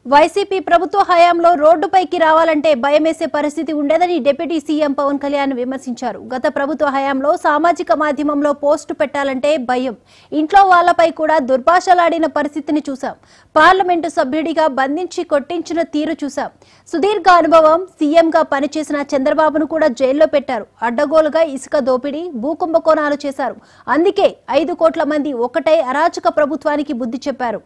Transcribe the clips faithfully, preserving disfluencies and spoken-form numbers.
YCP ప్రభుత్వ హయాంలో రోడ్డుపైకి రావాలంటే భయమేసే పరిస్థితి ఉండేదని డిప్యూటీ సీఎం పవన్ కళ్యాణ్ విమర్శించారు. గత ప్రభుత్వ హయాంలో సామాజిక మాధ్యమంలో పోస్టు పెట్టాలంటే భయం, ఇంట్లో వాళ్లపై కూడా దుర్భాషలాడిన పరిస్థితిని చూశాం. పార్లమెంటు సభ్యుడిగా బంధించి కొట్టించిన తీరు చూశాం. సుదీర్ఘ అనుభవం సీఎంగా పనిచేసిన చంద్రబాబును కూడా జైల్లో పెట్టారు. అడ్డగోలుగా ఇసుక దోపిడీ, భూకుంభకోణాలు చేశారు. అందుకే ఐదు కోట్ల మంది ఒక్కటై అరాచక ప్రభుత్వానికి బుద్ధి చెప్పారు.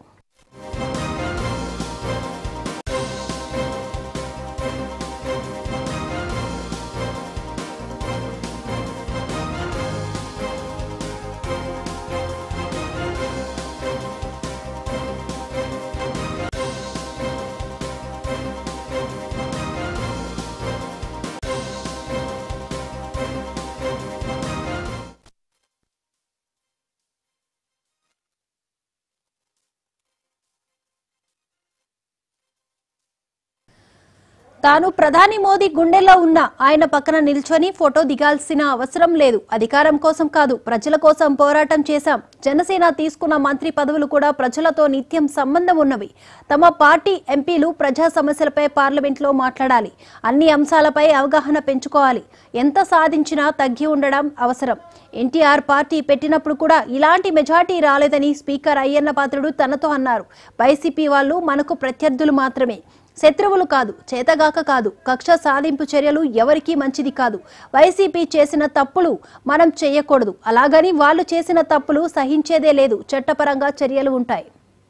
తాను ప్రధాని మోదీ గుండెల్లో ఉన్న ఆయన పక్కన నిల్చొని ఫోటో దిగాల్సిన అవసరం లేదు. అధికారం కోసం కాదు, ప్రజల కోసం పోరాటం చేశాం. జనసేన తీసుకున్న మంత్రి పదవులు కూడా ప్రజలతో నిత్యం సంబంధం ఉన్నవి. తమ పార్టీ ఎంపీలు ప్రజా సమస్యలపై పార్లమెంట్లో మాట్లాడాలి. అన్ని అంశాలపై అవగాహన పెంచుకోవాలి. ఎంత సాధించినా తగ్గి ఉండడం అవసరం. ఎన్టీఆర్ పార్టీ పెట్టినప్పుడు కూడా ఇలాంటి మెజార్టీ రాలేదని స్పీకర్ అయ్యన్న పాత్రుడు తనతో అన్నారు. వైసీపీ వాళ్ళు మనకు ప్రత్యర్థులు మాత్రమే, శత్రువులు కాదు, చేతగాక కాదు. కక్ష సాధింపు చర్యలు ఎవరికీ మంచిది కాదు. వైసీపీ చేసిన తప్పులు మనం చేయకూడదు. అలాగని వాళ్ళు చేసిన తప్పులు సహించేదే లేదు. చట్టపరంగా చర్యలు ఉంటాయి.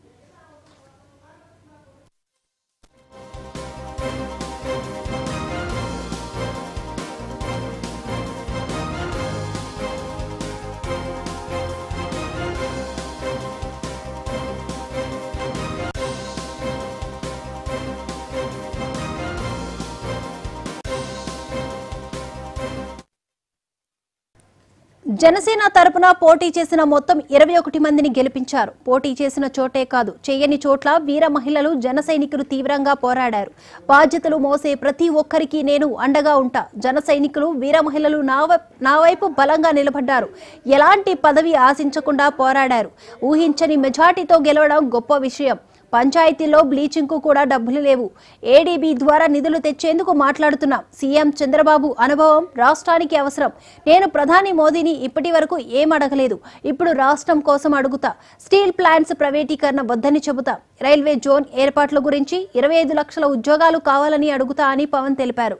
జనసేన తరపున పోటీ చేసిన మొత్తం ఇరవై ఒకటి మందిని గెలిపించారు. పోటీ చేసిన చోటే కాదు, చేయని చోట్ల వీర మహిళలు, జన సైనికులు తీవ్రంగా పోరాడారు. బాధ్యతలు మోసే ప్రతి ఒక్కరికి నేను అండగా ఉంటా. జన సైనికులు, వీర మహిళలు నా వైపు బలంగా నిలబడ్డారు. ఎలాంటి పదవి ఆశించకుండా పోరాడారు. ఊహించని మెజార్టీతో గెలవడం గొప్ప విషయం. పంచాయతీలో బ్లీచింగ్ కు కూడా డబ్బులు లేవు. ఏడీబీ ద్వారా నిధులు తెచ్చేందుకు మాట్లాడుతున్నాం. సీఎం చంద్రబాబు అనుభవం రాష్ట్రానికి అవసరం. నేను ప్రధాని మోదీని ఇప్పటి వరకు ఏం అడగలేదు. ఇప్పుడు రాష్ట్రం కోసం అడుగుతా. స్టీల్ ప్లాంట్స్ ప్రైవేటీకరణ వద్దని చెబుతా. రైల్వే జోన్ ఏర్పాట్ల గురించి ఇరవై ఐదు లక్షల ఉద్యోగాలు కావాలని అడుగుతా అని పవన్ తెలిపారు.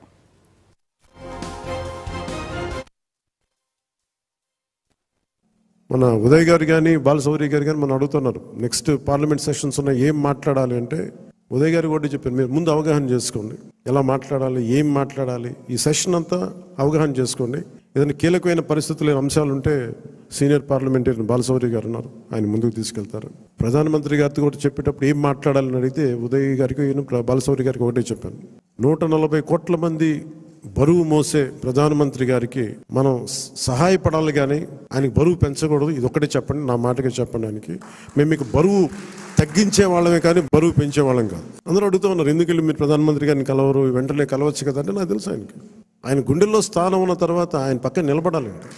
మన ఉదయ్ గారు కానీ బాలశౌరి గారు కానీ మనం అడుగుతున్నారు, నెక్స్ట్ పార్లమెంట్ సెషన్స్ ఉన్నాయి, ఏం మాట్లాడాలి అంటే ఉదయ్ గారు కూడా చెప్పారు, మీరు ముందు అవగాహన చేసుకోండి, ఎలా మాట్లాడాలి, ఏం మాట్లాడాలి, ఈ సెషన్ అంతా అవగాహన చేసుకోండి. ఏదైనా కీలకమైన పరిస్థితులు అంశాలు ఉంటే సీనియర్ పార్లమెంటరీ బాలశౌరి గారు ఉన్నారు, ఆయన ముందుకు తీసుకెళ్తారు. ప్రధానమంత్రి గారితో కూడా చెప్పేటప్పుడు ఏం మాట్లాడాలని అడిగితే ఉదయ్ గారికి బాలశౌరి గారికి ఒకటే చెప్పాను, నూట నలభై కోట్ల మంది బరువు మోసే ప్రధానమంత్రి గారికి మనం సహాయపడాలి కానీ ఆయనకి బరువు పెంచకూడదు. ఇది ఒకటే చెప్పండి, నా మాటగా చెప్పండి. ఆయనకి మేము మీకు బరువు తగ్గించే వాళ్ళమే కానీ బరువు పెంచే వాళ్ళం కాదు. అందరూ అడుగుతూ ఉన్నారు, ఎందుకు వెళ్ళి మీరు ప్రధానమంత్రి గారిని కలవరు, వెంటనే కలవచ్చు కదా అంటే నాకు తెలుసు ఆయనకి ఆయన గుండెల్లో స్థానం ఉన్న తర్వాత ఆయన పక్కన నిలబడాలండి.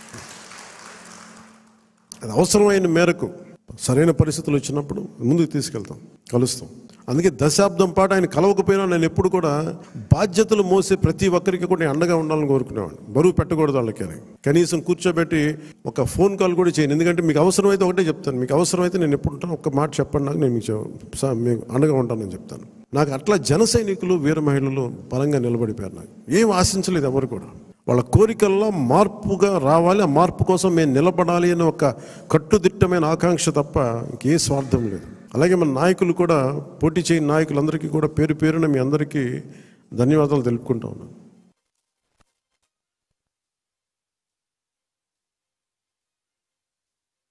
అది అవసరమైన మేరకు సరైన పరిస్థితులు వచ్చినప్పుడు ముందుకు తీసుకెళ్తాం, కలుస్తాం. అందుకే దశాబ్దం పాటు ఆయన కలవకపోయినా నేను ఎప్పుడు కూడా బాధ్యతలు మోసే ప్రతి ఒక్కరికి కూడా నేను అండగా ఉండాలని కోరుకునేవాడిని. బరువు పెట్టకూడదు వాళ్ళకి అని కనీసం కూర్చోబెట్టి ఒక ఫోన్ కాల్ కూడా చేయను. ఎందుకంటే మీకు అవసరమైతే ఒకటే చెప్తాను, మీకు అవసరమైతే నేను ఎప్పుడు ఉంటాను, ఒక్క మాట చెప్పండి నాకు, నేను మీకు మీకు అండగా ఉంటానని చెప్తాను. నాకు అట్లా జన సైనికులు, వీర మహిళలు బలంగా నిలబడిపోయారు. నాకు ఏం ఆశించలేదు ఎవరు కూడా. వాళ్ళ కోరికల్లో మార్పుగా రావాలి, ఆ మార్పు కోసం మేము నిలబడాలి అనే ఒక కట్టుదిట్టమైన ఆకాంక్ష తప్ప ఇంకే స్వార్థం లేదు. అలాగే మన నాయకులు కూడా, పోటీ చేయని నాయకులందరికీ కూడా పేరు పేరున మీ అందరికీ ధన్యవాదాలు తెలుపుకుంటా ఉన్నాను.